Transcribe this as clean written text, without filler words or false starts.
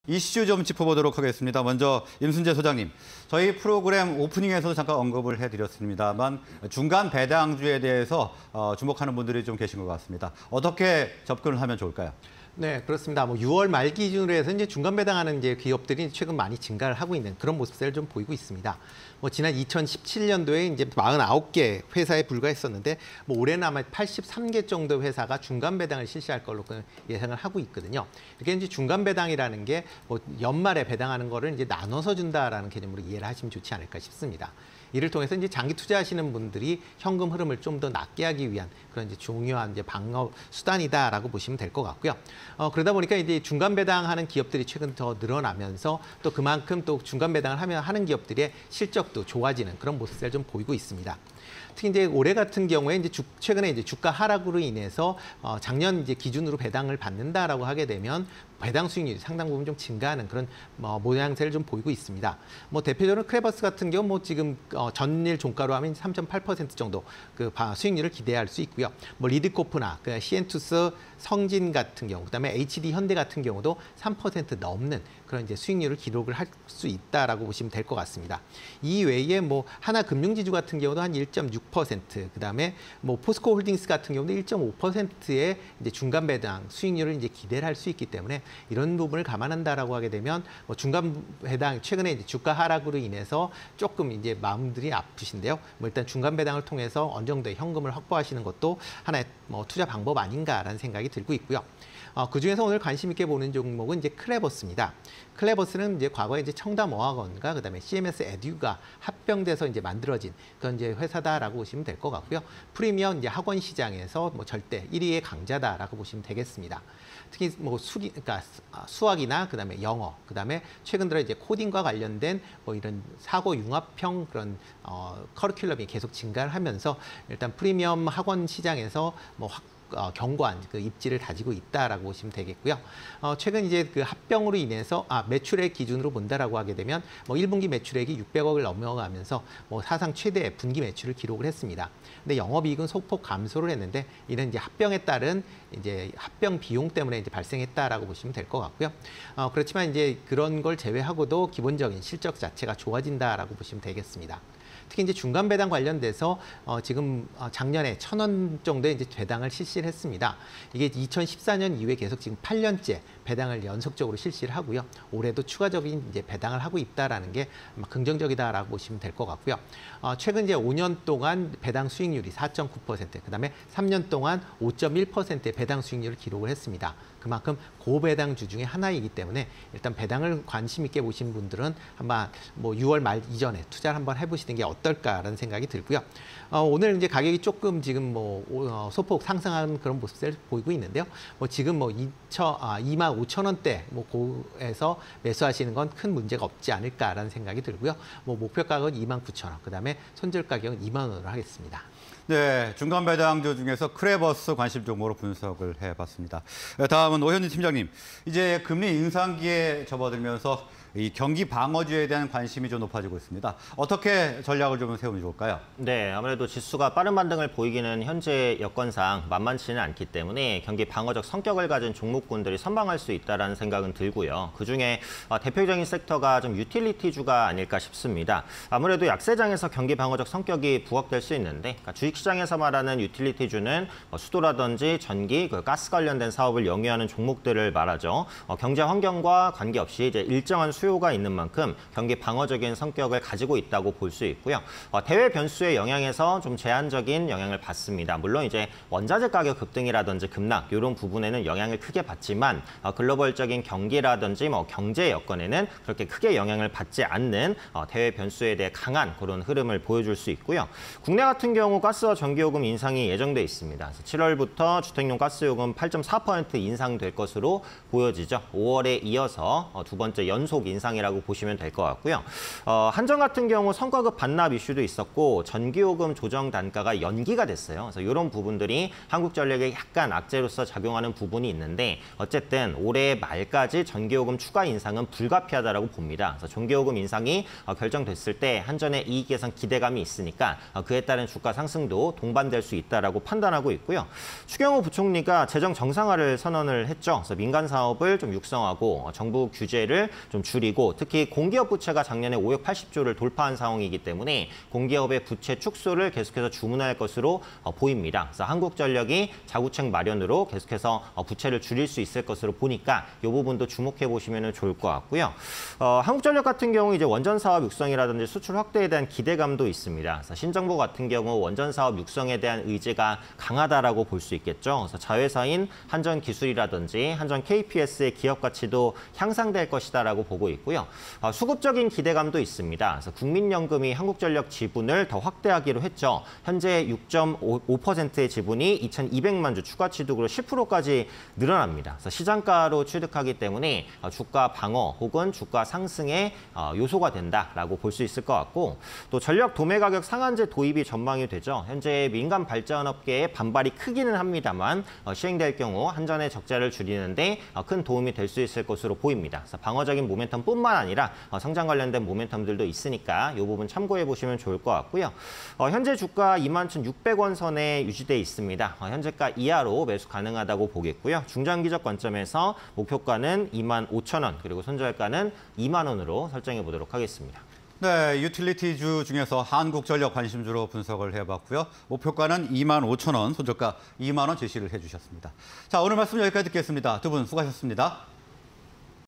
이슈 좀 짚어보도록 하겠습니다. 먼저 임순재 소장님, 저희 프로그램 오프닝에서도 잠깐 언급을 해드렸습니다만 중간 배당주에 대해서 주목하는 분들이 좀 계신 것 같습니다. 어떻게 접근을 하면 좋을까요? 네, 그렇습니다. 6월 말 기준으로 해서 이제 중간 배당하는 기업들이 최근 많이 증가를 하고 있는 그런 모습을 좀 보이고 있습니다. 지난 2017년도에 이제 49개 회사에 불과했었는데 올해는 아마 83개 정도 회사가 중간 배당을 실시할 걸로 예상을 하고 있거든요. 이게 이제 중간 배당이라는 게 연말에 배당하는 거를 이제 나눠서 준다라는 개념으로 이해를 하시면 좋지 않을까 싶습니다. 이를 통해서 이제 장기 투자하시는 분들이 현금 흐름을 좀 더 낮게 하기 위한 그런 이제 중요한 이제 방어 수단이다라고 보시면 될 것 같고요. 그러다 보니까 이제 중간 배당하는 기업들이 최근 더 늘어나면서 또 그만큼 또 중간 배당을 하는 기업들의 실적도 좋아지는 그런 모습을 좀 보이고 있습니다. 특히 이제 올해 같은 경우에 이제 최근에 이제 주가 하락으로 인해서 작년 이제 기준으로 배당을 받는다라고 하게 되면 배당 수익률이 상당 부분 좀 증가하는 그런 모양새를 좀 보이고 있습니다. 대표적으로 크레버스 같은 경우 지금 전일 종가로 하면 3.8% 정도 그 수익률을 기대할 수 있고요. 리드코프나 시엔투스, 성진 같은 경우, 그다음에 HD 현대 같은 경우도 3% 넘는 그런 이제 수익률을 기록을 할 수 있다라고 보시면 될 것 같습니다. 이 외에 하나금융지주 같은 경우도 한 1.6%, 그다음에 포스코 홀딩스 같은 경우도 1.5%의 이제 중간 배당 수익률을 이제 기대를 할 수 있기 때문에 이런 부분을 감안한다라고 하게 되면 중간 배당 최근에 이제 주가 하락으로 인해서 조금 이제 마음들이 아프신데요. 일단 중간 배당을 통해서 어느 정도의 현금을 확보하시는 것도 하나의 투자 방법 아닌가라는 생각이 들고 있고요. 그중에서 오늘 관심 있게 보는 종목은 이제 클레버스입니다. 클레버스는 이제 과거에 이제 청담어학원과 그다음에 CMS 에듀가 합병돼서 이제 만들어진 그런 이제 회사다라고 보시면 될 것 같고요. 프리미엄 이제 학원 시장에서 절대 1위의 강자다라고 보시면 되겠습니다. 특히 그러니까 수학이나 그다음에 영어, 그다음에 최근 들어 이제 코딩과 관련된 이런 사고 융합형 그런 커리큘럼이 계속 증가를 하면서 일단 프리미엄 학원 시장에서 견고한 그 입지를 다지고 있다라고 보시면 되겠고요. 최근 이제 그 합병으로 인해서 매출액 기준으로 본다라고 하게 되면 1분기 매출액이 600억을 넘어가면서 사상 최대 분기 매출을 기록을 했습니다. 근데 영업이익은 소폭 감소를 했는데 이는 이제 합병에 따른 이제 합병 비용 때문에 이제 발생했다라고 보시면 될 것 같고요. 그렇지만 이제 그런 걸 제외하고도 기본적인 실적 자체가 좋아진다라고 보시면 되겠습니다. 특히 이제 중간 배당 관련돼서 지금 작년에 1,000원 정도의 이제 배당을 실시를 했습니다. 이게 2014년 이후에 계속 지금 8년째 배당을 연속적으로 실시를 하고요. 올해도 추가적인 이제 배당을 하고 있다라는 게 긍정적이다라고 보시면 될 것 같고요. 최근 이제 5년 동안 배당 수익률이 4.9%, 그다음에 3년 동안 5.1%의 배당 수익률을 기록을 했습니다. 그만큼 고배당주 중에 하나이기 때문에 일단 배당을 관심 있게 보신 분들은 아마 6월 말 이전에 투자를 한번 해보시는 게 어떨까라는 생각이 들고요. 오늘 이제 가격이 조금 지금 소폭 상승하는 그런 모습을 보이고 있는데요. 지금 25,000원대 고에서 매수하시는 건 큰 문제가 없지 않을까라는 생각이 들고요. 목표 가격은 29,000원, 그다음에 손절 가격은 2만 원으로 하겠습니다. 네, 중간 배당주 중에서 크레버스 관심 종목으로 분석을 해봤습니다. 다음은 오현진 팀장님, 이제 금리 인상기에 접어들면서 이 경기 방어주에 대한 관심이 좀 높아지고 있습니다. 어떻게 전략을 좀 세우면 좋을까요? 네, 아무래도 지수가 빠른 반등을 보이기는 현재 여건상 만만치는 않기 때문에 경기 방어적 성격을 가진 종목군들이 선방할 수 있다는 생각은 들고요. 그중에 대표적인 섹터가 좀 유틸리티주가 아닐까 싶습니다. 아무래도 약세장에서 경기 방어적 성격이 부각될 수 있는데 그러니까 주식시장에서 말하는 유틸리티주는 수도라든지 전기, 가스 관련된 사업을 영위하는 종목들을 말하죠. 경제 환경과 관계없이 이제 일정한 수요가 있는 만큼 경기 방어적인 성격을 가지고 있다고 볼 수 있고요. 대외 변수의 영향에서 좀 제한적인 영향을 받습니다. 물론 이제 원자재 가격 급등이라든지 급락 이런 부분에는 영향을 크게 받지만 글로벌적인 경기라든지 경제 여건에는 그렇게 크게 영향을 받지 않는 대외 변수에 대해 강한 그런 흐름을 보여줄 수 있고요. 국내 같은 경우 가스와 전기요금 인상이 예정돼 있습니다. 그래서 7월부터 주택용 가스요금 8.4% 인상될 것으로 보여지죠. 5월에 이어서 두 번째 연속 인상이라고 보시면 될 것 같고요. 한전 같은 경우 성과급 반납 이슈도 있었고 전기요금 조정 단가가 연기가 됐어요. 그래서 이런 부분들이 한국전력에 약간 악재로서 작용하는 부분이 있는데 어쨌든 올해 말까지 전기요금 추가 인상은 불가피하다라고 봅니다. 그래서 전기요금 인상이 결정됐을 때 한전의 이익 개선 기대감이 있으니까 그에 따른 주가 상승도 동반될 수 있다라고 판단하고 있고요. 추경호 부총리가 재정 정상화를 선언을 했죠. 그래서 민간 사업을 좀 육성하고 정부 규제를 좀 줄이고 특히 공기업 부채가 작년에 580조를 돌파한 상황이기 때문에 공기업의 부채 축소를 계속해서 주문할 것으로 보입니다. 그래서 한국전력이 자구책 마련으로 계속해서 부채를 줄일 수 있을 것으로 보니까 이 부분도 주목해 보시면 좋을 것 같고요. 한국전력 같은 경우 이제 원전 사업 육성이라든지 수출 확대에 대한 기대감도 있습니다. 그래서 신정부 같은 경우 원전 사업 육성에 대한 의지가 강하다라고 볼 수 있겠죠. 그래서 자회사인 한전기술이라든지 한전 KPS의 기업 가치도 향상될 것이다라고 보고 있고요. 수급적인 기대감도 있습니다. 그래서 국민연금이 한국전력 지분을 더 확대하기로 했죠. 현재 6.5%의 지분이 2,200만 주 추가 취득으로 10%까지 늘어납니다. 그래서 시장가로 취득하기 때문에 주가 방어 혹은 주가 상승의 요소가 된다라고 볼 수 있을 것 같고 또 전력 도매 가격 상한제 도입이 전망이 되죠. 현재 민간 발전업계의 반발이 크기는 합니다만 시행될 경우 한전의 적자를 줄이는데 큰 도움이 될 수 있을 것으로 보입니다. 그래서 방어적인 모멘텀뿐만 아니라 성장 관련된 모멘텀들도 있으니까 이 부분 참고해 보시면 좋을 것 같고요. 현재 주가 21,600원 선에 유지돼 있습니다. 현재가 이하로 매수 가능하다고 보겠고요. 중장기적 관점에서 목표가는 25,000원 그리고 손절가는 2만 원으로 설정해 보도록 하겠습니다. 네, 유틸리티주 중에서 한국전력 관심주로 분석을 해봤고요. 목표가는 25,000원, 손절가 2만 원 제시를 해주셨습니다. 자, 오늘 말씀 여기까지 듣겠습니다. 두 분 수고하셨습니다.